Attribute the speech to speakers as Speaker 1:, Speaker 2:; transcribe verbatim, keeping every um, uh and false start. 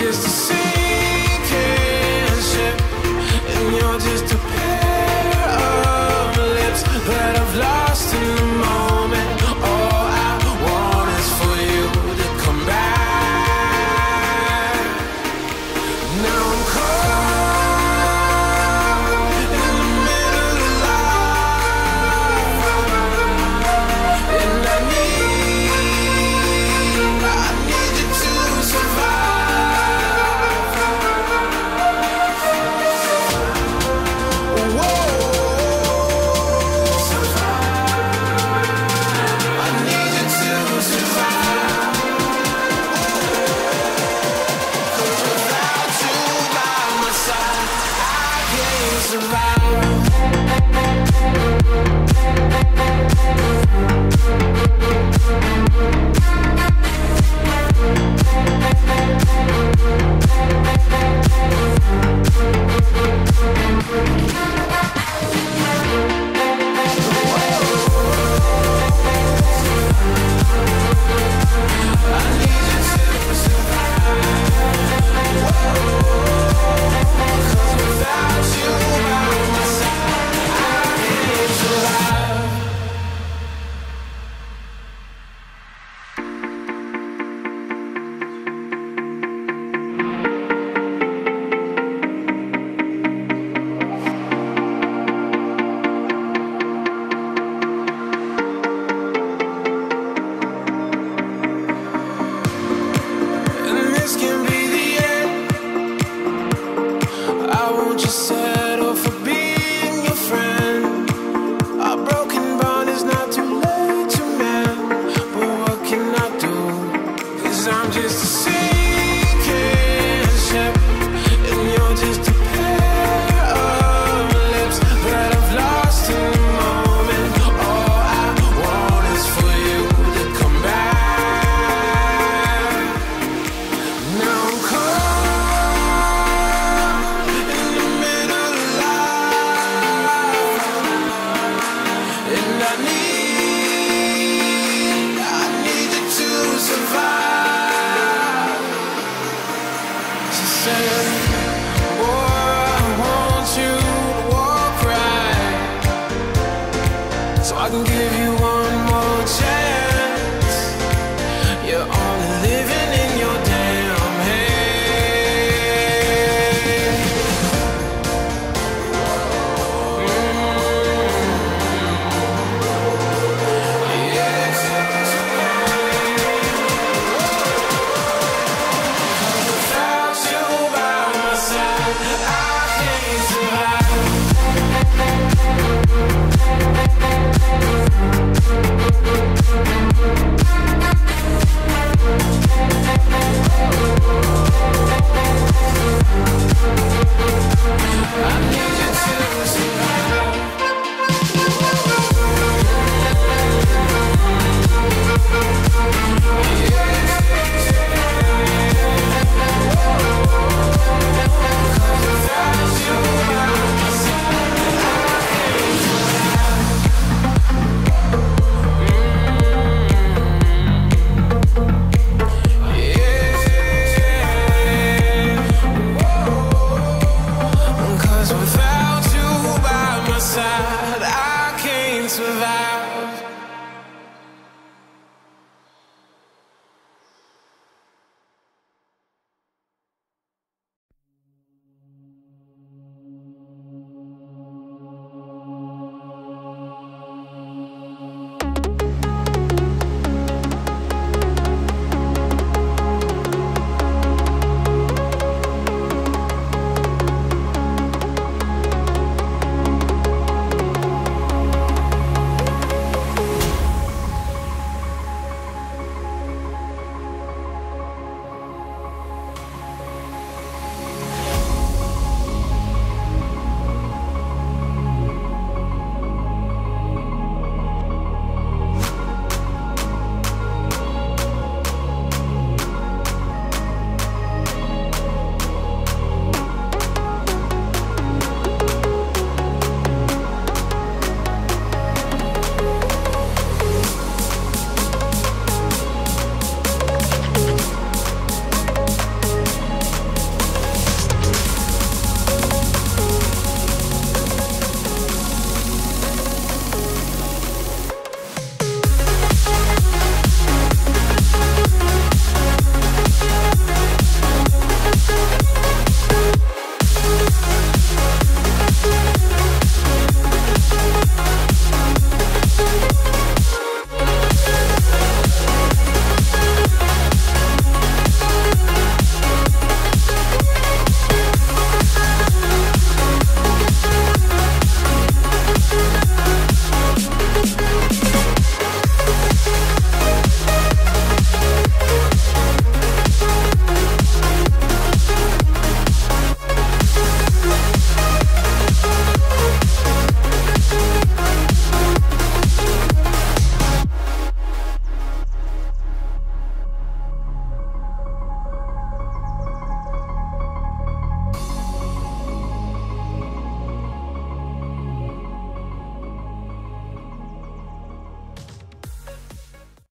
Speaker 1: just a sinking ship, and you're just a pair of lips that I've lost in the moment. All I want is for you to come back. Now I'm caught in the middle of life, and I need, I need you to survive. Whoa, survive. I need you to survive. 'Cause without you by my side, I can't survive. I need you to survive. 'Cause without you by my side, I can't survive. And this can be the end. I won't just settle for being your friend. Our broken bond is not too late to mend. But what can I do? 'Cause I'm just a sinking ship, and you're just a pair of lips that I've lost in the moment. All I want is for you to come back. Now I'm caught in the middle of life, and I need, I need you to survive. She said